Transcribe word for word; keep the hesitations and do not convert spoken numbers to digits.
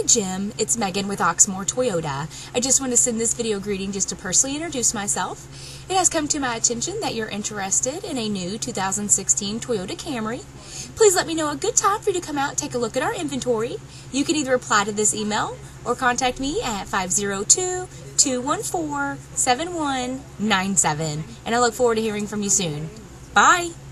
Jim, it's Megan with Oxmoor Toyota. I just want to send this video greeting just to personally introduce myself. It has come to my attention that you're interested in a new two thousand sixteen Toyota Camry. Please let me know a good time for you to come out and take a look at our inventory. You can either reply to this email or contact me at five zero two, two one four, seven one nine seven. And I look forward to hearing from you soon. Bye!